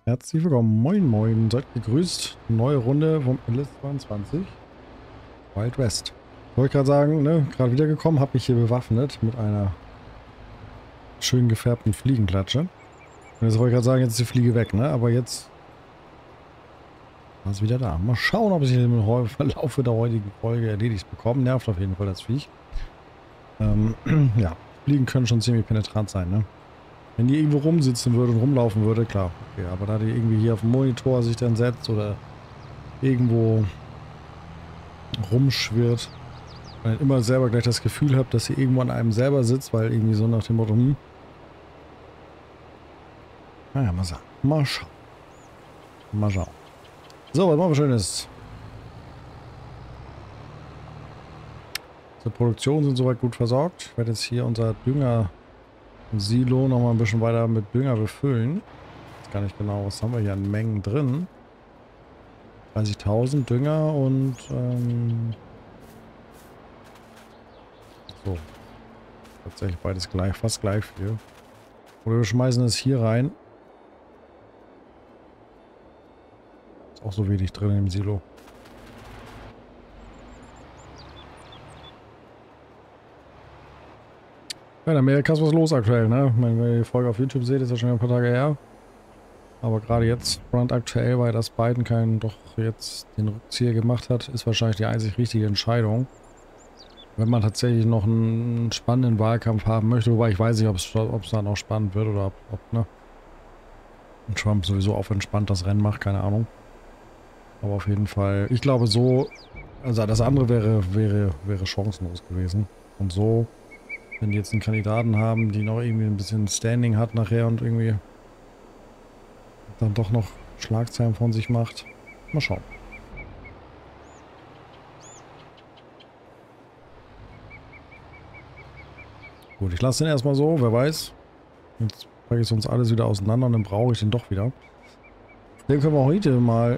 Herzlich willkommen, moin moin, seid gegrüßt. Neue Runde vom LS22 Wild West. Wollte ich gerade sagen, ne, gerade wiedergekommen, habe mich hier bewaffnet mit einer schön gefärbten Fliegenklatsche. Und jetzt wollte ich gerade sagen, jetzt ist die Fliege weg, ne, aber jetzt war es wieder da. Mal schauen, ob ich im Verlauf der heutigen Folge erledigt bekomme. Nervt auf jeden Fall das Viech. Ja, Fliegen können schon ziemlich penetrant sein, ne. Wenn die irgendwo rumsitzen würde und rumlaufen würde, klar. Okay, aber da die irgendwie hier auf dem Monitor sich dann setzt oder irgendwo rumschwirrt und dann immer selber gleich das Gefühl habt, dass sie irgendwo an einem selber sitzt, weil irgendwie so nach dem Motto, naja, mal schauen. Mal schauen. Mal schauen. So, was machen wir Schönes? Zur Produktion sind soweit gut versorgt. Ich werde jetzt hier unser Dünger-Silo nochmal ein bisschen weiter mit Dünger befüllen. Ich weiß gar nicht genau, was haben wir hier an Mengen drin. 30.000 Dünger und so. Tatsächlich beides gleich, fast gleich viel. Oder wir schmeißen es hier rein. Ist auch so wenig drin im Silo. Ja, in Amerika ist was los aktuell, ne? Ich meine, wenn ihr die Folge auf YouTube seht, ist ja schon ein paar Tage her. Aber gerade jetzt, brandaktuell, weil das Biden doch jetzt den Rückzieher gemacht hat, ist wahrscheinlich die einzig richtige Entscheidung. Wenn man tatsächlich noch einen spannenden Wahlkampf haben möchte, wobei ich weiß nicht, ob es dann auch spannend wird oder ob ne? Und Trump sowieso auf entspannt das Rennen macht, keine Ahnung. Aber auf jeden Fall, ich glaube so, also das andere wäre chancenlos gewesen. Und so, wenn die jetzt einen Kandidaten haben, die noch irgendwie ein bisschen Standing hat nachher und irgendwie dann doch noch Schlagzeilen von sich macht. Mal schauen. Gut, ich lasse den erstmal so, wer weiß. Jetzt packe ich sonst alles wieder auseinander und dann brauche ich den doch wieder. Dann können wir heute mal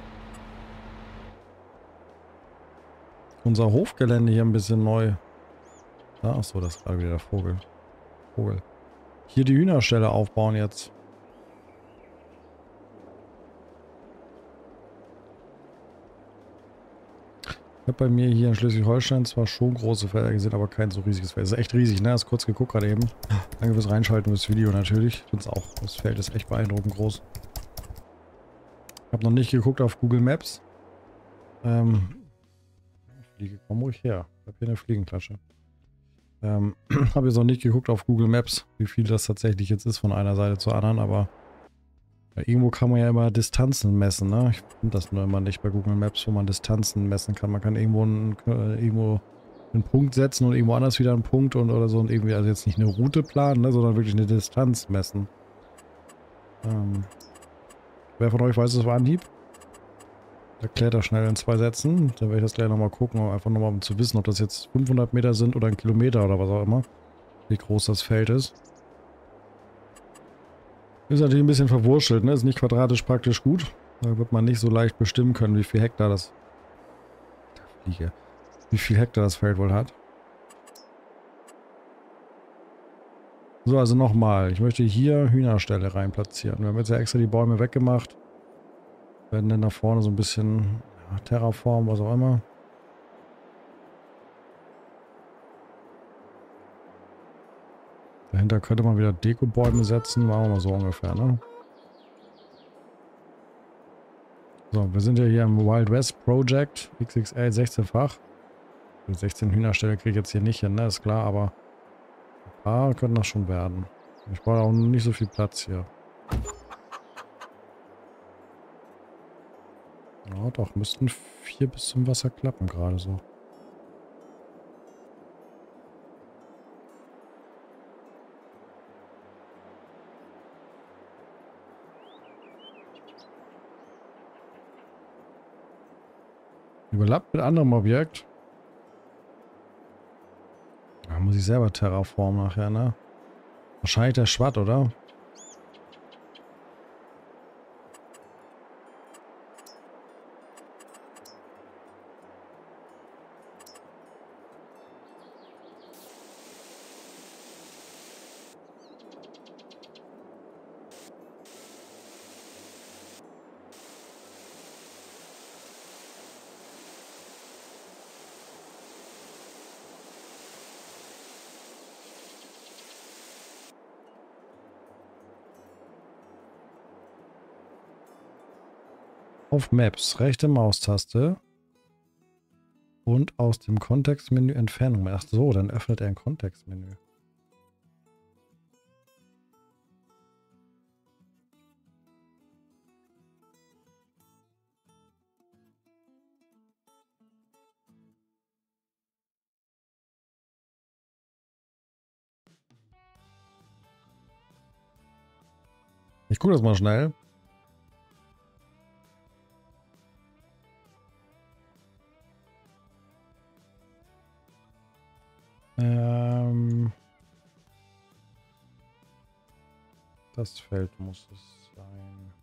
unser Hofgelände hier ein bisschen neu... Ja, achso, das ist gerade wieder der Vogel. Hier die Hühnerstelle aufbauen jetzt. Ich habe bei mir hier in Schleswig-Holstein zwar schon große Felder gesehen, aber kein so riesiges Feld. Das ist echt riesig, ne? Hast kurz geguckt gerade eben. Danke fürs Reinschalten, fürs Video natürlich. Ich finde es auch, das Feld ist echt beeindruckend groß. Ich habe noch nicht geguckt auf Google Maps. Fliege, komm ruhig her. Ich habe hier eine Fliegenklatsche. Habe jetzt noch nicht geguckt auf Google Maps, wie viel das tatsächlich jetzt ist von einer Seite zur anderen, aber ja, irgendwo kann man ja immer Distanzen messen, ne? Ich finde das nur immer nicht bei Google Maps, wo man Distanzen messen kann. Man kann irgendwo einen Punkt setzen und irgendwo anders wieder einen Punkt und oder so und irgendwie, also jetzt nicht eine Route planen, ne, sondern wirklich eine Distanz messen. Wer von euch weiß es auf Anhieb? Erklärt das schnell in 2 Sätzen. Dann werde ich das gleich nochmal gucken, einfach nochmal um zu wissen, ob das jetzt 500 Meter sind oder ein Kilometer oder was auch immer. Wie groß das Feld ist. Ist natürlich ein bisschen verwurschtelt, ne? Ist nicht quadratisch praktisch gut. Da wird man nicht so leicht bestimmen können, wie viel Hektar das... Wie viel Hektar das Feld wohl hat. So, also nochmal. Ich möchte hier Hühnerställe rein platzieren. Wir haben jetzt ja extra die Bäume weggemacht. Werden dann nach vorne so ein bisschen ja, Terraform, was auch immer. Dahinter könnte man wieder Dekobäume setzen. Machen wir mal so ungefähr, ne? So, wir sind ja hier im Wild West Project. XXL 16-fach. 16 Hühnerställe kriege ich jetzt hier nicht hin, ne? Ist klar, aber ein paar können das schon werden. Ich brauche auch nicht so viel Platz hier. Ja, doch, müssten 4 bis zum Wasser klappen gerade so. Überlappt mit anderem Objekt. Da muss ich selber terraformen nachher, ne? Wahrscheinlich der Schwatt, oder? Auf Maps, rechte Maustaste. Und aus dem Kontextmenü Entfernung. Ach so, dann öffnet er ein Kontextmenü. Ich gucke das mal schnell. Das Feld muss es sein.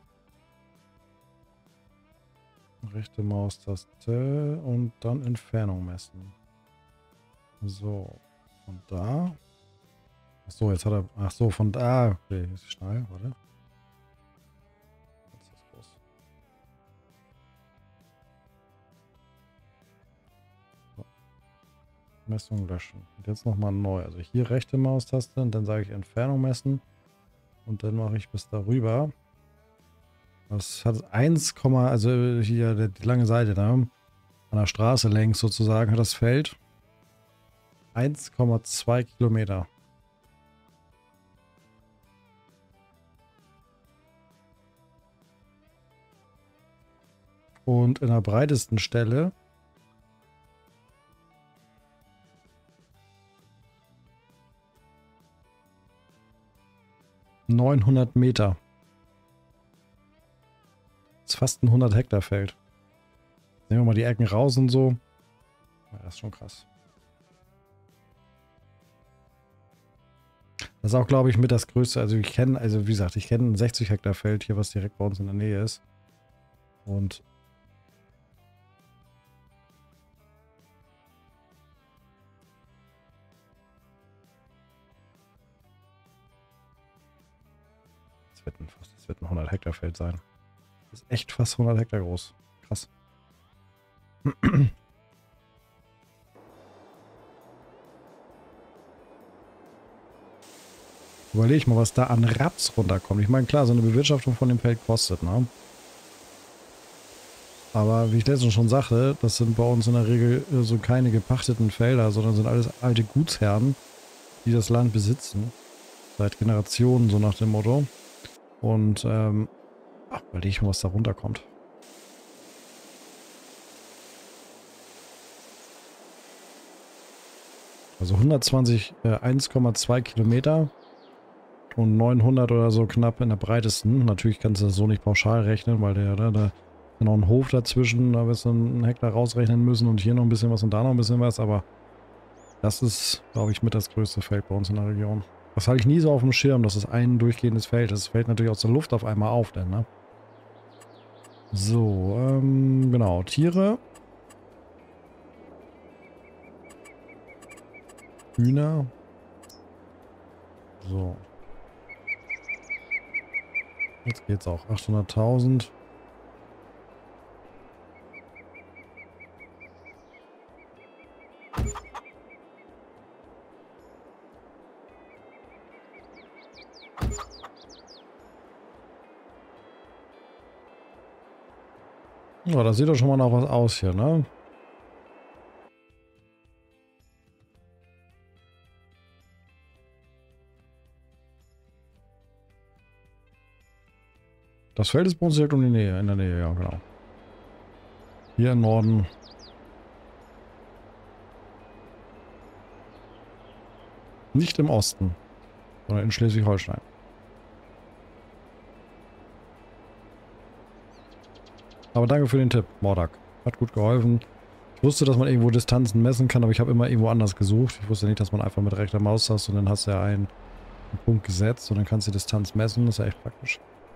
Rechte Maustaste und dann Entfernung messen. So. Und da. Achso, jetzt hat er. Achso, von da. Okay, ist schnell, warte. Jetzt ist das los. So. Messung löschen. Und jetzt nochmal neu. Also hier rechte Maustaste und dann sage ich Entfernung messen. Und dann mache ich bis darüber. Das hat 1, also hier die lange Seite da. An der Straße längs sozusagen hat das Feld 1,2 Kilometer. Und in der breitesten Stelle 900 Meter. Das ist fast ein 100 Hektar Feld. Nehmen wir mal die Ecken raus und so. Ja, das ist schon krass. Das ist auch, glaube ich, mit das größte. Also ich kenne, wie gesagt, ich kenne ein 60 Hektar Feld hier, was direkt bei uns in der Nähe ist. Und das wird ein 100 Hektar Feld sein. Das ist echt fast 100 Hektar groß. Krass. Überlege ich mal, was da an Raps runterkommt. Ich meine, klar, so eine Bewirtschaftung von dem Feld kostet, ne? Aber wie ich letztens schon sagte, das sind bei uns in der Regel so keine gepachteten Felder, sondern sind alles alte Gutsherren, die das Land besitzen. Seit Generationen, so nach dem Motto. Und, überlege ich mal, was da runterkommt. Also 1,2 Kilometer und 900 oder so knapp in der breitesten. Natürlich kannst du das so nicht pauschal rechnen, weil da ist noch ein Hof dazwischen, da wirst du einen Hektar rausrechnen müssen und hier noch ein bisschen was und da noch ein bisschen was, aber das ist, glaube ich, mit das größte Feld bei uns in der Region. Das hatte ich nie so auf dem Schirm, dass es ein durchgehendes Feld ist. Das fällt natürlich aus der Luft auf einmal auf, denn, ne? So, genau, Tiere. Hühner. So. Jetzt geht's auch. 800.000. Ja, das sieht doch schon mal nach was aus hier, ne? Das Feld ist bei uns direkt in der Nähe, ja, genau. Hier im Norden. Nicht im Osten, sondern in Schleswig-Holstein. Aber danke für den Tipp, Mordak. Hat gut geholfen. Ich wusste, dass man irgendwo Distanzen messen kann, aber ich habe immer irgendwo anders gesucht. Ich wusste nicht, dass man einfach mit rechter Maus hast und dann hast du ja einen Punkt gesetzt und dann kannst du die Distanz messen. Das ist ja echt praktisch.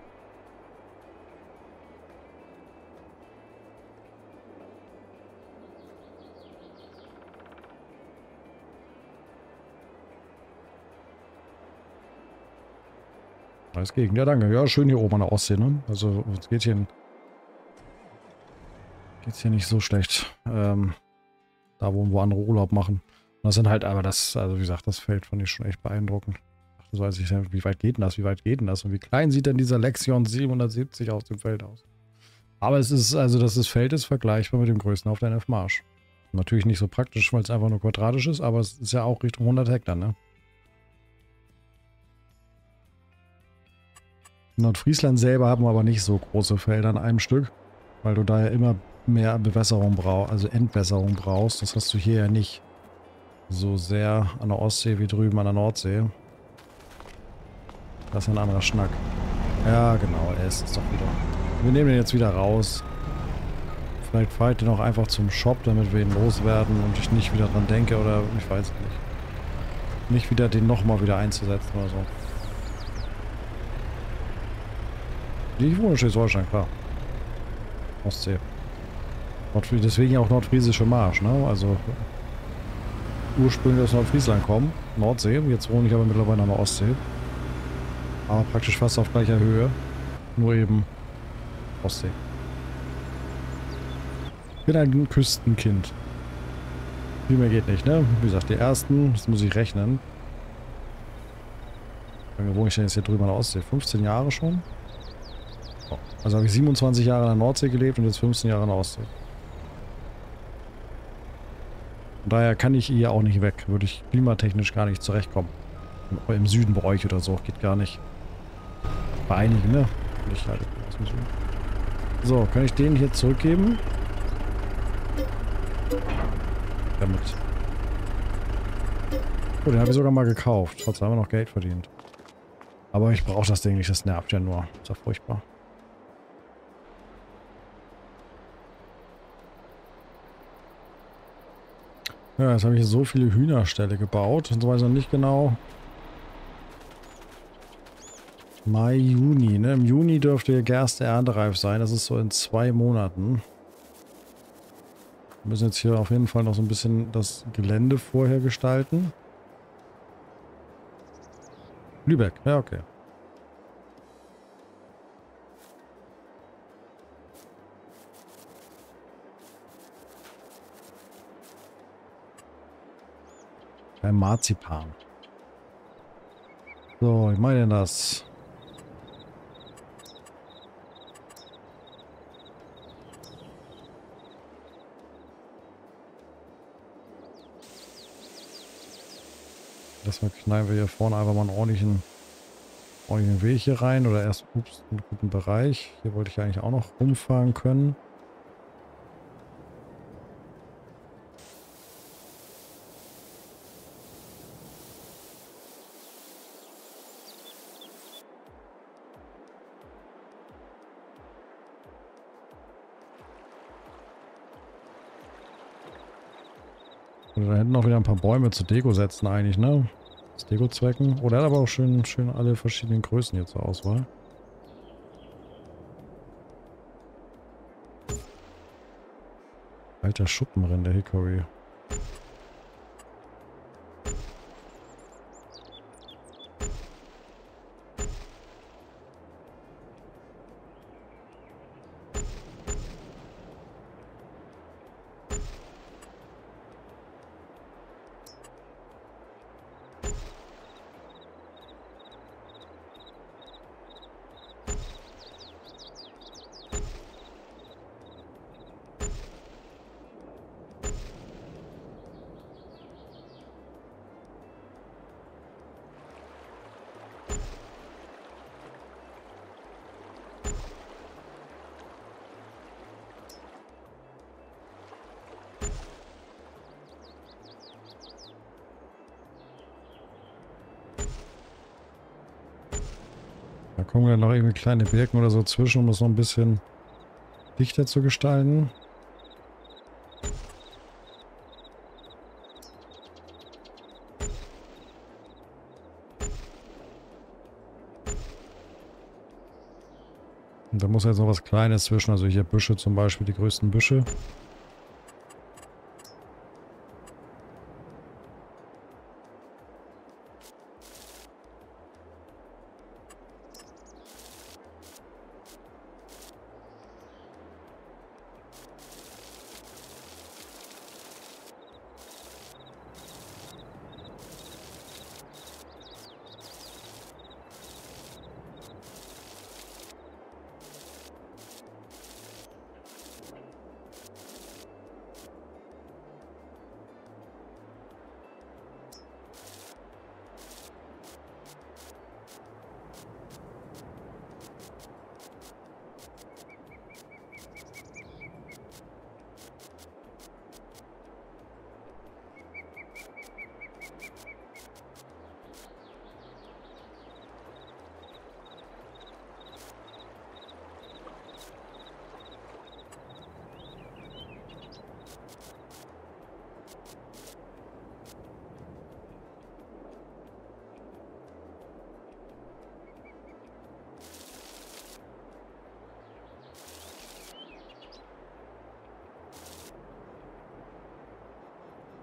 Alles gegen. Ja, danke. Ja, schön hier oben an der Ostsee, ne? Also, es geht hier nicht so schlecht. Da, wo andere Urlaub machen. Und das sind halt, aber also wie gesagt, das Feld fand ich schon echt beeindruckend. So weiß ich, wie weit geht denn das? Wie weit geht denn das? Und wie klein sieht denn dieser Lexion 770 aus dem Feld aus? Aber es ist, also das Feld ist vergleichbar mit dem größten auf der NF-Marsch. Natürlich nicht so praktisch, weil es einfach nur quadratisch ist, aber es ist ja auch Richtung 100 Hektar, ne? In Nordfriesland selber haben wir aber nicht so große Felder an einem Stück, weil du da ja immer mehr Bewässerung brauchst, also Entwässerung brauchst. Das hast du hier ja nicht so sehr an der Ostsee wie drüben an der Nordsee. Das ist ein anderer Schnack. Ja, genau, er ist es doch wieder. Wir nehmen den jetzt wieder raus. Vielleicht fahre ich den auch einfach zum Shop, damit wir ihn loswerden und ich nicht wieder dran denke oder ich weiß es nicht. Nicht wieder den nochmal wieder einzusetzen oder so. Ich wohne in Schleswig-Holstein, klar. Ostsee. Deswegen auch nordfriesische Marsch, ne? Also ursprünglich aus Nordfriesland kommen, Nordsee. Jetzt wohne ich aber mittlerweile an der Ostsee. Aber praktisch fast auf gleicher Höhe. Nur eben Ostsee. Ich bin ein Küstenkind. Viel mehr geht nicht, ne? Wie gesagt, die ersten, das muss ich rechnen. Wie lange wohne ich denn jetzt hier drüben an der Ostsee? 15 Jahre schon? Oh. Also habe ich 27 Jahre in der Nordsee gelebt und jetzt 15 Jahre in der Ostsee. Von daher kann ich hier auch nicht weg. Würde ich klimatechnisch gar nicht zurechtkommen. Im Süden bei euch oder so. Geht gar nicht. Bei einigen, ne? Ich halt aus dem Süden. So, kann ich den hier zurückgeben? Damit. Oh, den habe ich sogar mal gekauft. Trotzdem haben wir noch Geld verdient. Aber ich brauche das Ding nicht. Das nervt ja nur. Ist ja furchtbar. Ja, jetzt habe ich so viele Hühnerställe gebaut. Und so weiß ich noch nicht genau. Mai, Juni, ne? Im Juni dürfte Gerste erntereif sein. Das ist so in 2 Monaten. Wir müssen jetzt hier auf jeden Fall noch so ein bisschen das Gelände vorher gestalten. Lübeck, ja, okay. Ein Marzipan. So, ich meine das. Deshalb knallen wir hier vorne einfach mal einen ordentlichen Weg hier rein. Oder erst, ups, einen guten Bereich. Hier wollte ich eigentlich auch noch rumfahren können. Oder da hinten noch wieder ein paar Bäume zur Deko setzen eigentlich, ne? Zu Deko-Zwecken. Oh, der hat aber auch schön alle verschiedenen Größen hier zur Auswahl. Alter Schuppenrind, der Hickory. Da kommen dann noch irgendwie kleine Birken oder so zwischen, um das noch ein bisschen dichter zu gestalten. Und da muss jetzt noch was Kleines zwischen, also hier Büsche zum Beispiel, die größten Büsche.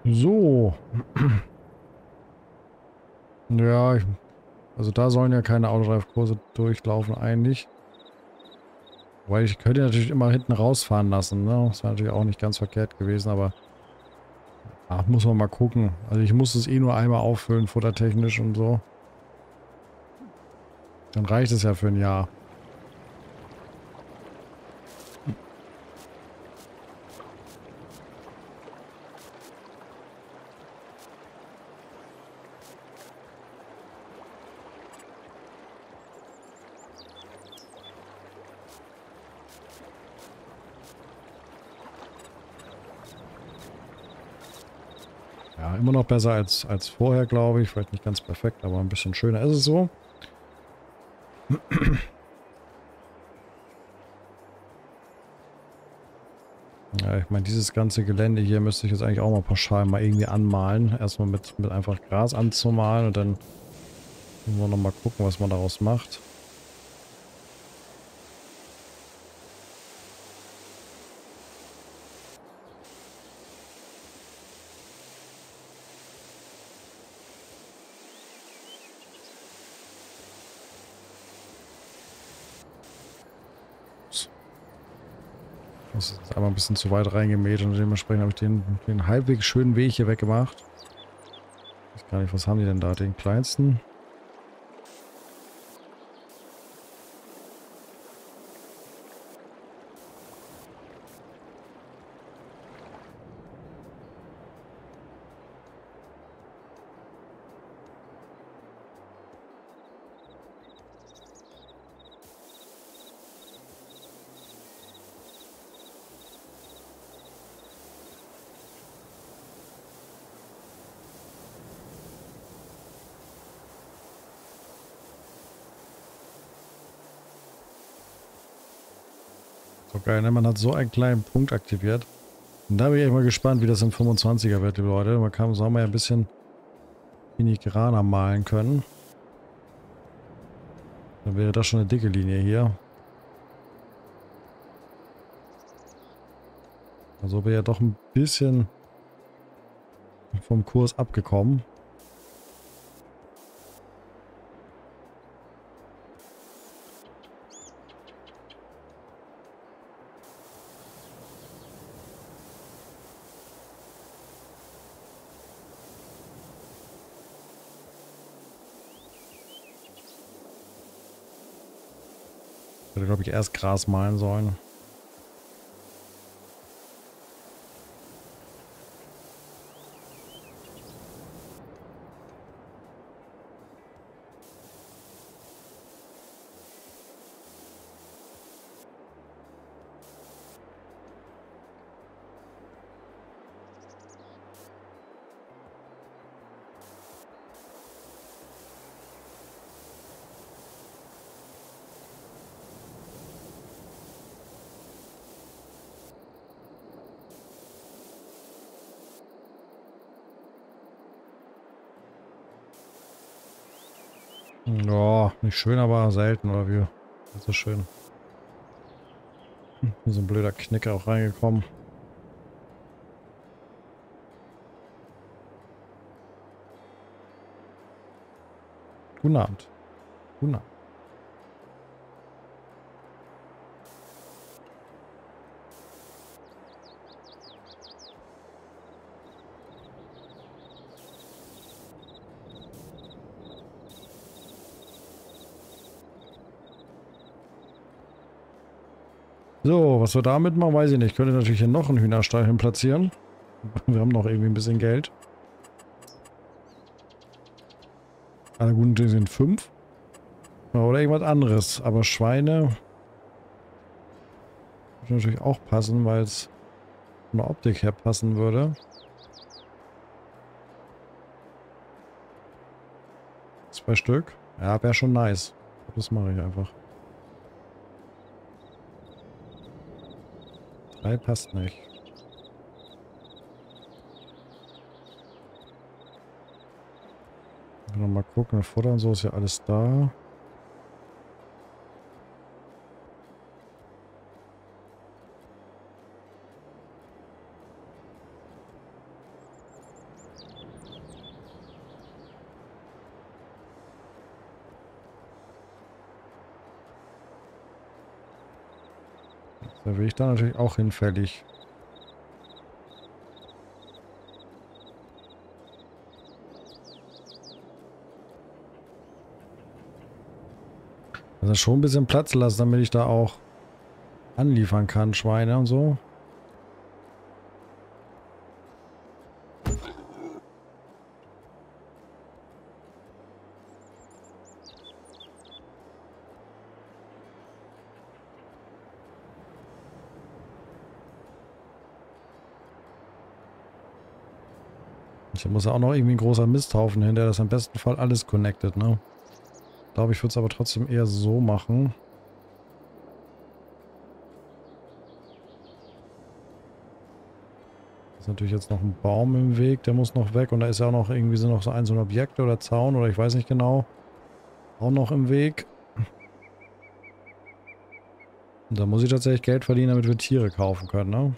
So. Ja, also da sollen ja keine Autoreifkurse durchlaufen eigentlich. Weil ich könnte natürlich immer hinten rausfahren lassen, ne? Das wäre natürlich auch nicht ganz verkehrt gewesen, aber muss man mal gucken. Also ich muss es eh nur einmal auffüllen, futtertechnisch und so. Dann reicht es ja für ein Jahr. Ja, immer noch besser als vorher, glaube ich. Vielleicht nicht ganz perfekt, aber ein bisschen schöner ist es so. Ja, ich meine, dieses ganze Gelände hier müsste ich jetzt eigentlich auch mal pauschal mal irgendwie anmalen. Erstmal mit einfach Gras anzumalen und dann müssen wir nochmal gucken, was man daraus macht. Das ist jetzt einmal ein bisschen zu weit reingemäht und dementsprechend habe ich den halbwegs schönen Weg hier weggemacht. Ich weiß gar nicht, was haben die denn da? Den kleinsten? So geil, ne? Man hat so einen kleinen Punkt aktiviert. Und da bin ich echt mal gespannt, wie das im 25er wird, liebe Leute. Man kann im Sommer ja ein bisschen filigraner malen können. Dann wäre das schon eine dicke Linie hier. Also wäre ja doch ein bisschen vom Kurs abgekommen. Ich hätte, glaube ich, erst Gras malen sollen. Ja, nicht schön, aber selten, oder wie? Das ist schön. Hier ist ein blöder Knicker auch reingekommen. Guten Abend. Guten Abend. So, was wir damit machen, weiß ich nicht. Ich könnte natürlich hier noch einen Hühnerstall hin platzieren. Wir haben noch irgendwie ein bisschen Geld. Alle guten Dinge sind 5. Ja, oder irgendwas anderes. Aber Schweine würde natürlich auch passen, weil es von der Optik her passen würde. 2 Stück. Ja, wäre schon nice. Das mache ich einfach. 3 passt nicht. Mal gucken, Futter und so ist ja alles da. Da will ich dann natürlich auch hinfällig. Also schon ein bisschen Platz lassen, damit ich da auch anliefern kann, Schweine und so. Hier muss ja auch noch irgendwie ein großer Misthaufen hin, der das im besten Fall alles connected, ne? Ich glaube, ich würde es aber trotzdem eher so machen. Ist natürlich jetzt noch ein Baum im Weg, der muss noch weg. Und da ist ja auch noch irgendwie so ein Objekt oder Zaun oder ich weiß nicht genau. Auch noch im Weg. Und da muss ich tatsächlich Geld verdienen, damit wir Tiere kaufen können, ne?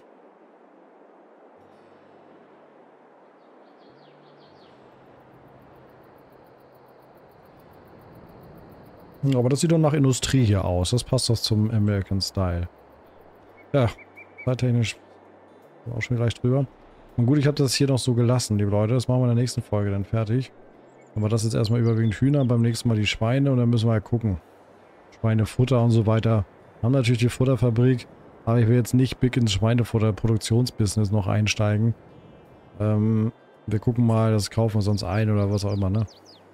Aber das sieht doch nach Industrie hier aus. Das passt doch zum American Style. Ja, zeittechnisch auch schon gleich drüber. Und gut, ich habe das hier noch so gelassen, liebe Leute. Das machen wir in der nächsten Folge dann fertig. Aber das jetzt erstmal überwiegend Hühner, beim nächsten Mal die Schweine und dann müssen wir ja gucken. Schweinefutter und so weiter. Haben natürlich die Futterfabrik, aber ich will jetzt nicht big ins Schweinefutter-Produktionsbusiness noch einsteigen. Wir gucken mal, das kaufen wir sonst ein oder was auch immer, ne?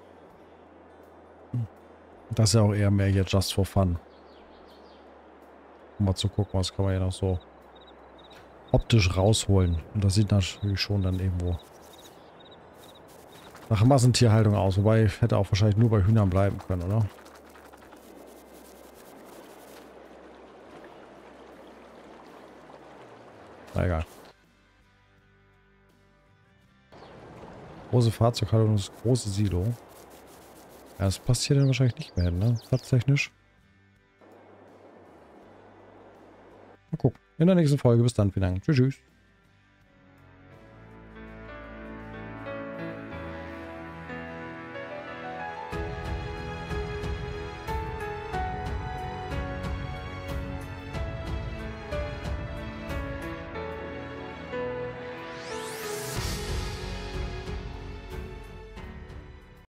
Das ist ja auch eher mehr hier just for fun. Um mal zu gucken, was kann man hier noch so optisch rausholen. Und das sieht natürlich schon dann irgendwo nach Massentierhaltung aus. Wobei ich hätte auch wahrscheinlich nur bei Hühnern bleiben können, oder? Na egal. Große Fahrzeughaltung und das große Silo. Ja, das passt hier dann wahrscheinlich nicht mehr hin, ne? Platztechnisch. Mal gucken. In der nächsten Folge. Bis dann. Vielen Dank. Tschüss, tschüss.